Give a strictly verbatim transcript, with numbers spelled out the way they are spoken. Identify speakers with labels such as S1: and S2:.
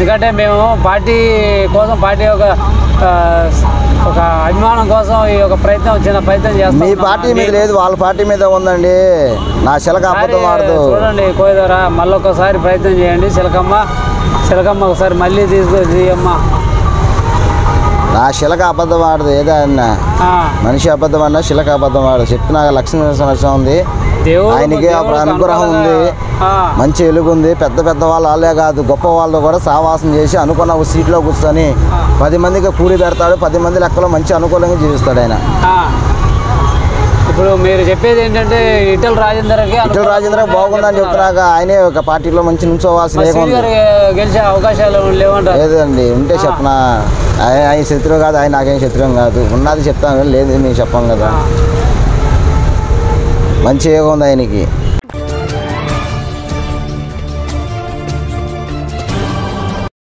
S1: ఎందుకంటే మేము పార్టీ కోసం పార్టీ ఒక ఒక అభిమానం కోసం ఈ యొక్క ప్రయత్నం చిన్న ప్రయత్నం చేస్తాం.
S2: మీ పార్టీ మీద లేదు, వాళ్ళ పార్టీ మీద ఉందండి. నా చిలక అబద్ధం ఆడదు.
S1: చూడండి కోయిదోరా, మళ్ళీ ఒకసారి ప్రయత్నం చేయండి. చిలకమ్మ చిలకమ్మ ఒకసారి మళ్ళీ తీసుకొచ్చి అమ్మ.
S2: నా చిలక అబద్ధం ఆడదు. ఏదన్నా మనిషి అబద్ధం అన్నా చిలక అబద్ధం ఆడదు. చెప్తున్నా లక్ష్మీ నరసింహ ఉంది, ఆయనకి అనుగ్రహం ఉంది, మంచి వెలుగు ఉంది. పెద్ద పెద్ద వాళ్ళు వాళ్ళే కాదు, గొప్ప వాళ్ళతో కూడా సావాసం చేసి అనుకున్న సీట్లో కూర్చొని పది మందికి కూలి పెడతాడు. పది మంది లెక్కలో మంచి అనుకూలంగా జీవిస్తాడు ఆయన.
S1: ఇప్పుడు మీరు చెప్పేది ఏంటంటే ఈటెల రాజేందర్కి
S2: ఈటెల రాజేందర్ బాగుందని చెప్తున్నాక ఆయనే ఒక పార్టీలో మంచి నుంచోవాల్సిన
S1: గెలిచే అవకాశాలు లేవంటారు.
S2: లేదండి, ఉంటే చెప్పనా. ఆయన ఆయన శత్రువు కాదు, ఆయన నాకేం శత్రువు కాదు. ఉన్నది చెప్తాను, లేదు మేము చెప్పాం కదా. మంచి యోగం ఉంది ఆయనకి.